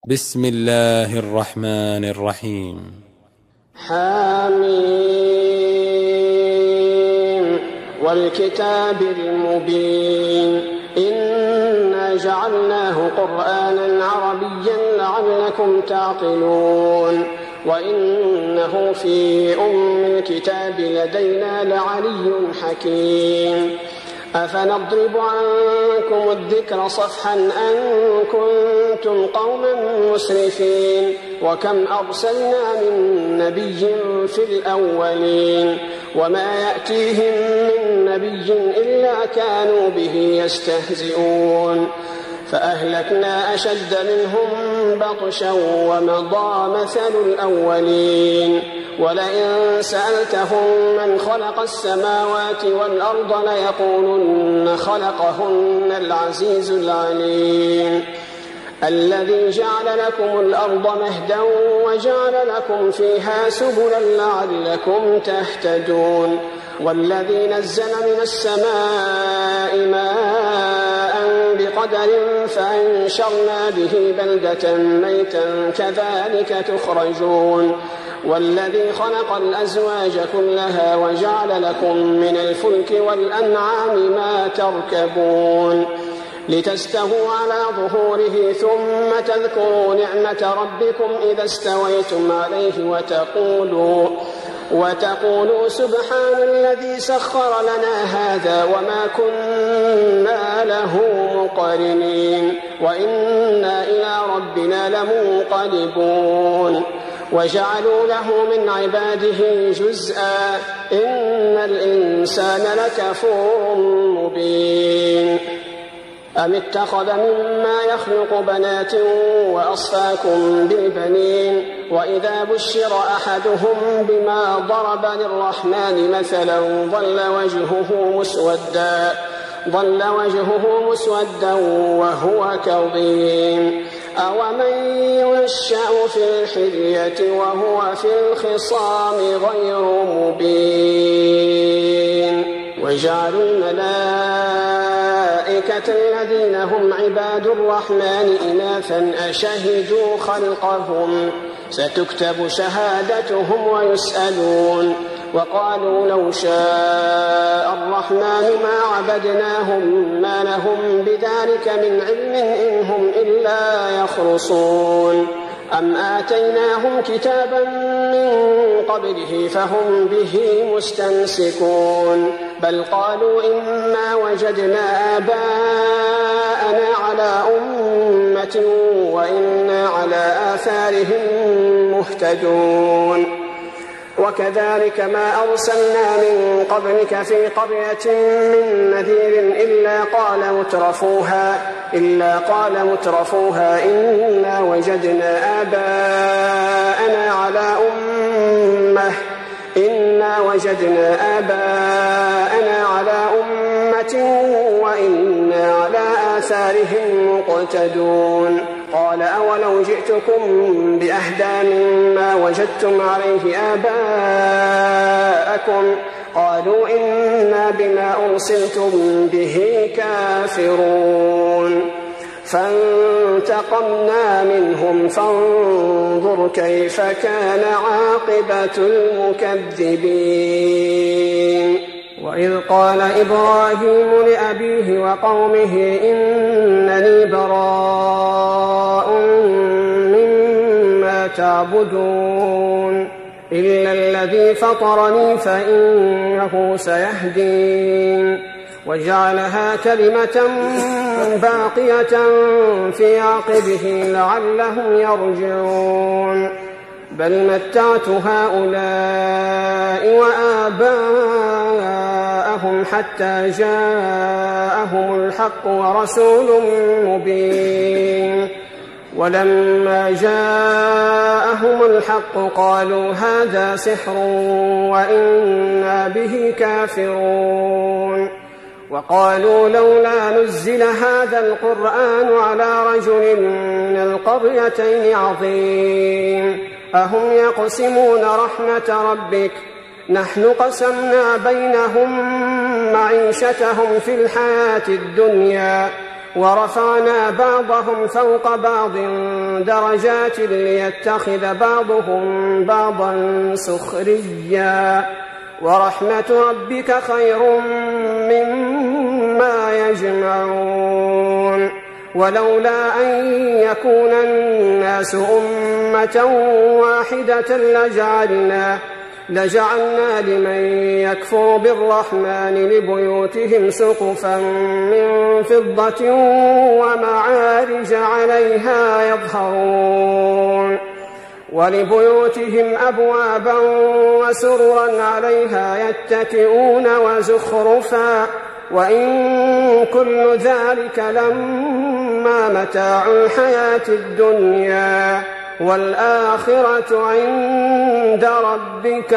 بسم الله الرحمن الرحيم. حميم والكتاب المبين إنا جعلناه قرآنا عربيا لعلكم تعقلون وإنه في أم الكتاب لدينا لعلي حكيم أفنضرب عنكم الذكر صفحا أن كنتم قوما مسرفين وكم أرسلنا من نبي في الأولين وما يأتيهم من نبي إلا كانوا به يستهزئون فأهلكنا أشد منهم بطشا ومضى مثل الأولين ولئن سألتهم من خلق السماوات والأرض ليقولن خلقهن العزيز العليم الذي جعل لكم الأرض مهدا وجعل لكم فيها سبلا لعلكم تهتدون والذي نزل من السماء ماء بقدر فأنشرنا به بلدة ميتا كذلك تخرجون والذي خلق الأزواج كلها وجعل لكم من الفلك والأنعام ما تركبون لتستووا على ظهوره ثم تذكروا نعمة ربكم إذا استويتم عليه وتقولوا سبحان الذي سخر لنا هذا وما كنا له مقرنين وإنا إلى ربنا لمنقلبون وجعلوا له من عباده جزءا إن الإنسان لكفور مبين أم اتخذ مما يخلق بنات وأصفاكم بالبنين وإذا بشر أحدهم بما ضرب للرحمن مثلا ظل وجهه مسودا وهو كظيم أومن ينشأ في الحلية وهو في الخصام غير مبين وجعلوا الملائكة الذين هم عباد الرحمن إناثا أشهدوا خلقهم ستكتب شهادتهم ويسألون وقالوا لو شاء الرحمن ما عبدناهم ما لهم بذلك من علم إن هم إلا يخرصون أم آتيناهم كتابا من قبله فهم به مستمسكون بل قالوا إنا وجدنا آباءنا على أمة وإنا على آثارهم مهتدون وكذلك ما أرسلنا من قبلك في قرية من نذير إلا قال مترفوها إنا وجدنا آباءنا على أمة وإنا على آثارهم مقتدون قال أولو جئتكم بأهدى مما وجدتم عليه آباءكم قالوا إنا بما أرسلتم به كافرون فانتقمنا منهم فانظر كيف كان عاقبة المكذبين وإذ قال إبراهيم لأبيه وقومه إنني براء مما تعبدون إلا الذي فطرني فإنه سيهدين وجعلها كلمة باقية في عقبه لعلهم يرجعون بل متعت هؤلاء وآباءهم حتى جاءهم الحق ورسول مبين ولما جاءهم الحق قالوا هذا سحر وإنا به كافرون وقالوا لولا نزل هذا القرآن على رجل من القريتين عظيم أهم يقسمون رحمة ربك نحن قسمنا بينهم معيشتهم في الحياة الدنيا ورفعنا بعضهم فوق بعض درجات ليتخذ بعضهم بعضا سخريا ورحمة ربك خير مما يجمعون ولولا أن يكون الناس أمة واحدة لجعلنا لمن يكفر بالرحمن لبيوتهم سقفا من فضة ومعارج عليها يظهرون ولبيوتهم أبوابا وسررا عليها يتكئون وزخرفا وإن كل ذلك لما متاع الحياة الدنيا والآخرة عند ربك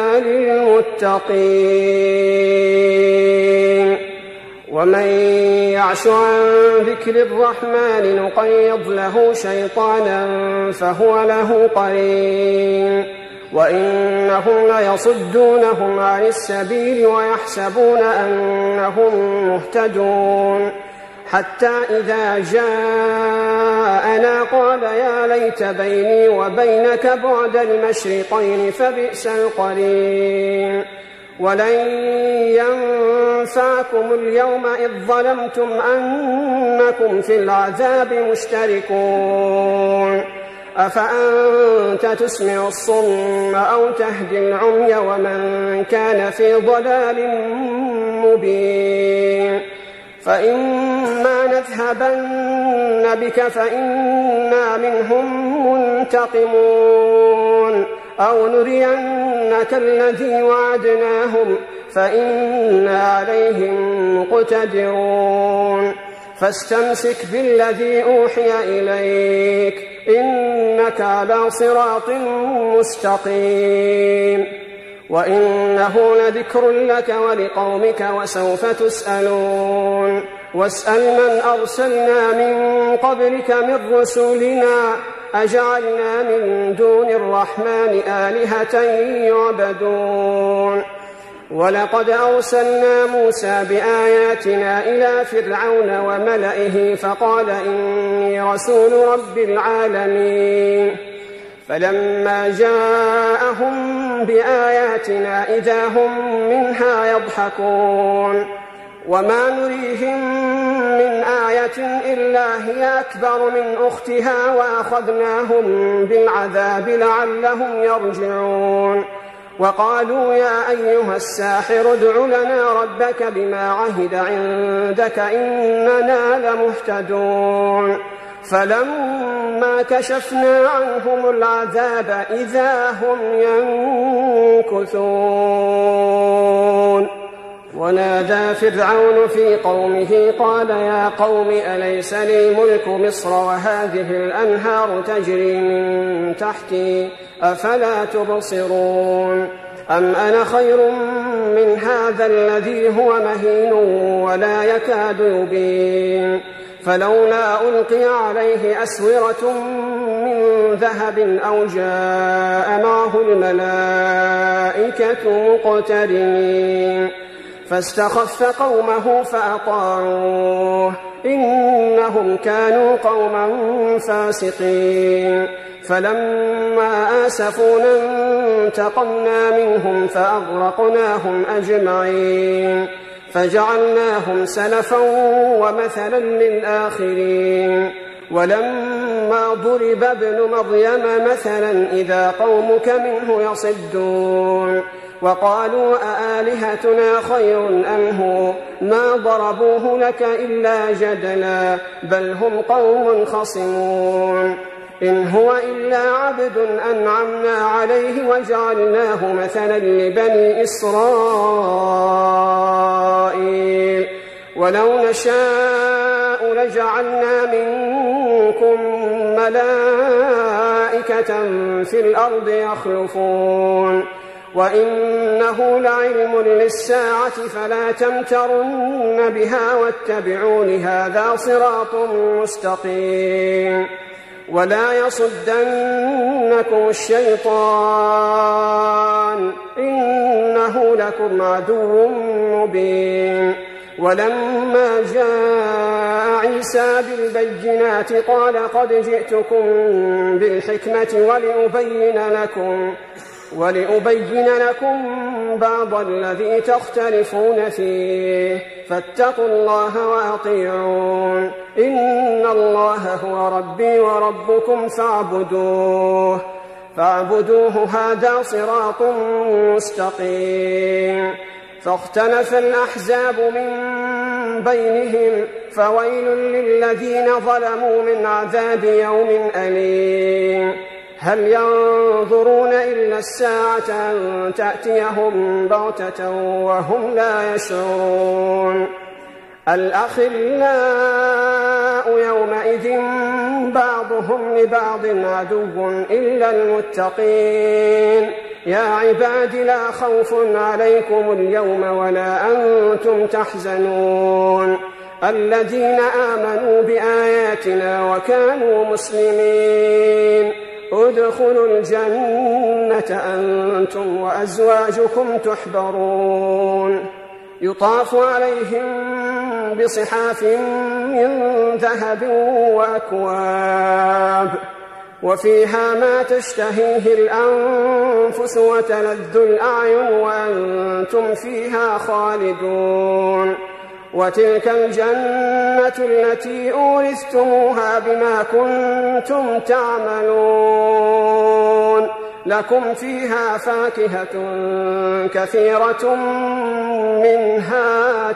للمتقين ومن يعش عن ذكر الرحمن نقيض له شيطانا فهو له قرين وإنهم ليصدونهم عن السبيل ويحسبون أنهم مهتدون حتى إذا جاءنا قال يا ليت بيني وبينك بعد المشرقين فبئس القرين ولن ينفعكم اليوم إذ ظلمتم أنكم في العذاب مشتركون أفأنت تسمع الصم أو تهدي العمي ومن كان في ضلال مبين فإما نذهبن بك فإنا منهم منتقمون أو نرينك الذي وعدناهم فإنا عليهم مقتدرون فاستمسك بالذي أوحي إليك إنك على صراط مستقيم وإنه لذكر لك ولقومك وسوف تسألون واسأل من أرسلنا من قبلك من رسلنا أجعلنا من دون الرحمن آلهة يعبدون ولقد أرسلنا موسى بآياتنا إلى فرعون وملئه فقال إني رسول رب العالمين فلما جاءهم بآياتنا إذا هم منها يضحكون وما نريهم من آية إلا هي أكبر من أختها وأخذناهم بالعذاب لعلهم يرجعون وقالوا يا أيها الساحر ادع لنا ربك بما عهد عندك إننا لمهتدون فلما كشفنا عنهم العذاب إذا هم ينكثون ونادى فرعون في قومه قال يا قوم أليس لي ملك مصر وهذه الأنهار تجري من تحتي أفلا تبصرون أم أنا خير من هذا الذي هو مهين ولا يكاد يبين فلولا ألقي عليه أسورة من ذهب أو جاء معه الملائكة مقترنين فاستخف قومه فأطاعوه إنهم كانوا قوما فاسقين فلما آسفونا انتقمنا منهم فأغرقناهم أجمعين فجعلناهم سلفا ومثلا للآخرين ولما ضرب ابن مريم مثلا إذا قومك منه يصدون وقالوا أآلهتنا خير أم هو ما ضربوه لك إلا جدلا بل هم قوم خصمون إن هو إلا عبد أنعمنا عليه وجعلناه مثلا لبني إسرائيل ولو نشاء لجعلنا منكم ملائكة في الأرض يخلفون وإنه لعلم للساعة فلا تمترن بها واتبعون هذا صراط مستقيم ولا يصدنكم الشيطان إنه لكم عدو مبين ولما جاء عيسى بالبينات قال قد جئتكم بالحكمة ولأبين لكم بعض الذي تختلفون فيه فاتقوا الله وأطيعون إن الله هو ربي وربكم فاعبدوه هذا صراط مستقيم. فاختلف الأحزاب من بينهم فويل للذين ظلموا من عذاب يوم أليم. هل ينظرون إلا الساعة أن تأتيهم بغتة وهم لا يشعرون. الأخلاء يومئذ بعضهم لبعض عدو إلا المتقين. يا عباد لا خوف عليكم اليوم ولا أنتم تحزنون الذين آمنوا بآياتنا وكانوا مسلمين ادخلوا الجنة أنتم وأزواجكم تحبرون يطاف عليهم بصحاف من ذهب وأكواب وفيها ما تشتهيه الأنفس وتلذ الأعين وأنتم فيها خالدون. وتلك الجنة التي أورثتموها بما كنتم تعملون لكم فيها فاكهة كثيرة منها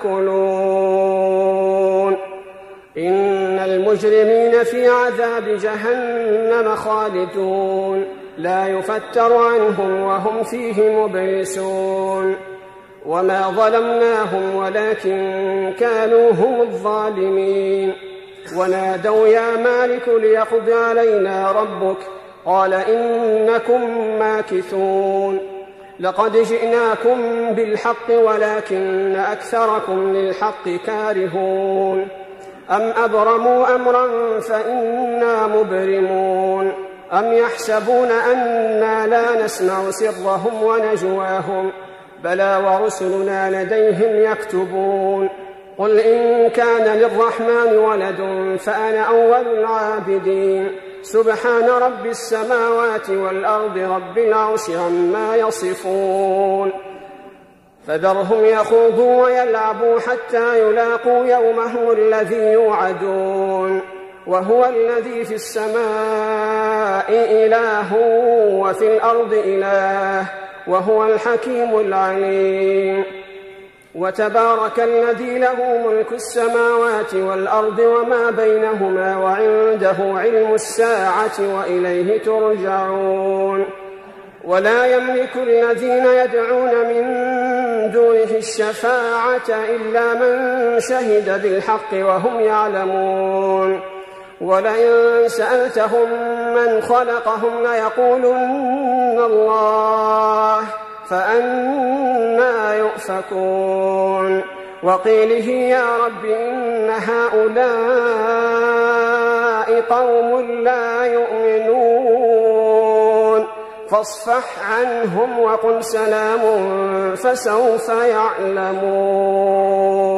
تأكلون. إن المجرمين في عذاب جهنم خالدون لا يفتر عنهم وهم فيه مبلسون. وما ظلمناهم ولكن كانوا هم الظالمين. ونادوا يا مالك ليقض علينا ربك قال إنكم ماكثون. لقد جئناكم بالحق ولكن أكثركم للحق كارهون. أم أبرموا أمرا فإنا مبرمون. أم يحسبون أنا لا نسمع سرهم ونجواهم بلى ورسلنا لديهم يكتبون. قل إن كان للرحمن ولد فأنا أول العابدين. سبحان رب السماوات والأرض رب العرش عما يصفون. فذرهم يخوضوا ويلعبوا حتى يلاقوا يومهم الذي يوعدون. وهو الذي في السماء إله وفي الأرض إله وهو الحكيم العليم. وتبارك الذي له ملك السماوات والأرض وما بينهما وعنده علم الساعة وإليه ترجعون. ولا يملك الذين يدعون من دونه الشفاعة إلا من شهد بالحق وهم يعلمون. ولئن سألتهم من خلقهم ليقولن الله فأنى يؤفكون. وقيله يا رب إن هؤلاء قوم لا يؤمنون فاصفح عنهم وقل سلام فسوف يعلمون.